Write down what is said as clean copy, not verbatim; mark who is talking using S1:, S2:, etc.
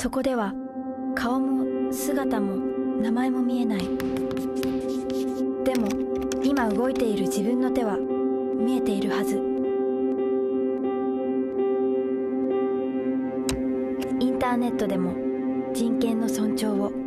S1: そこでは顔も姿も名前も見えない。でも今動いている自分の手は見えているはず。インターネットでも人権の尊重を。